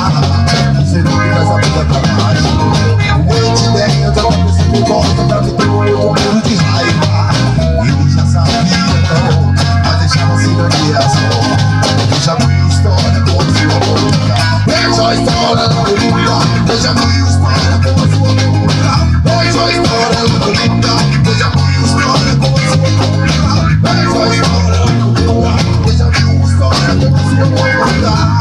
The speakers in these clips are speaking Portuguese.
Você não me traz a vida pra baixo. Mente dentro da cabeça que volta pra me ter um muro de raiva. Ele já sabia, mas deixava assim na reação. Eu já vi história com a sua boca. Veja a história da coluna. Eu já vi história com a sua boca. Veja a história da coluna. Eu já vi história com a sua boca. Veja a história da coluna. Eu já vi história com a sua boca.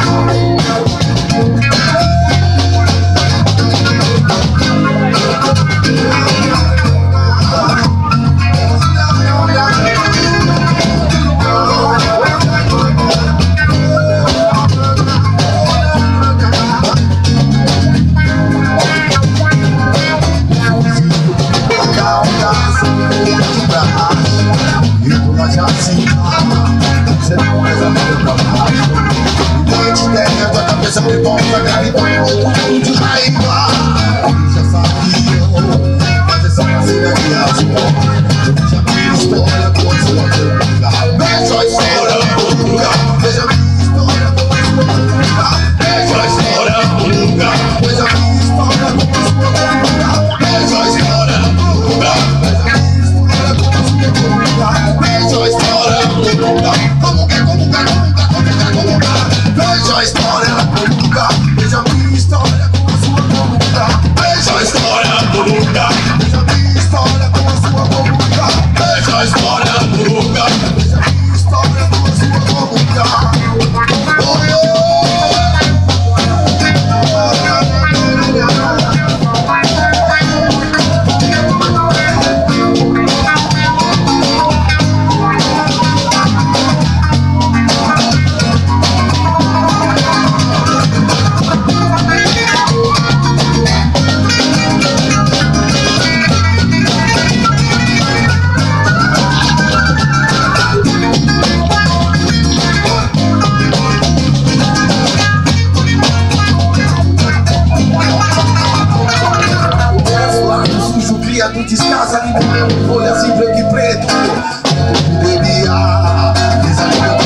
Sempre volta gravitando de raiva. Já sabiam, mas essa vacina de azul. Eu já vi história com a sua boca. Veja a história do lugar. Veja a história com a sua boca. Veja a história do lugar. Veja a história com a sua boca. Veja a história do lugar. Veja a história com a sua boca. Veja a história do lugar. Como que? Veja a história do lugar. Veja a minha história com a sua boca. Veja a história do lugar. Veja a minha história com a sua boca. Veja a história do lugar. Veja a minha história com a sua boca. Descasa ali no meu, olha assim branco e preto. Bebia, desanima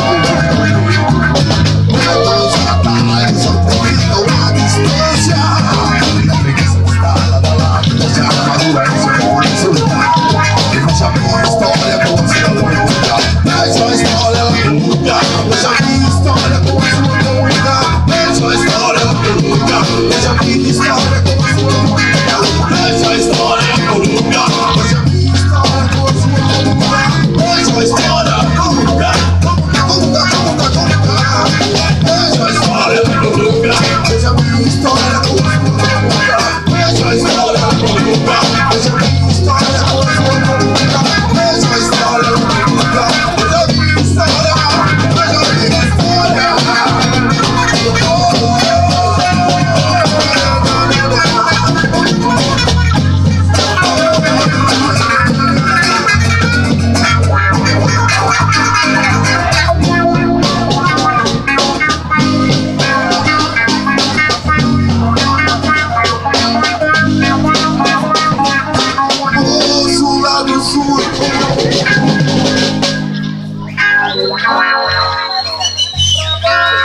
todos os atalhos, só proibiram a distância. E a preguiça de estar lá da lata, já a madura em seu lugar. Eu vejo a minha história com a sua boca. Vejo a história do lugar. Vejo a minha história com a sua boca. Vejo a história do lugar. Vejo a minha história com a sua boca. Vejo a história do lugar. Vejo a minha história com a sua boca. Vejo a história do lugar. Vejo a história do lugar. Vejo a minha história com a sua boca. Vejo a história do lugar. Vejo a minha história com a sua boca. Vejo a história do lugar. Vejo a minha história. Vejo a minha história.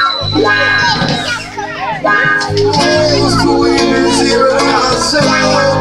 Wow.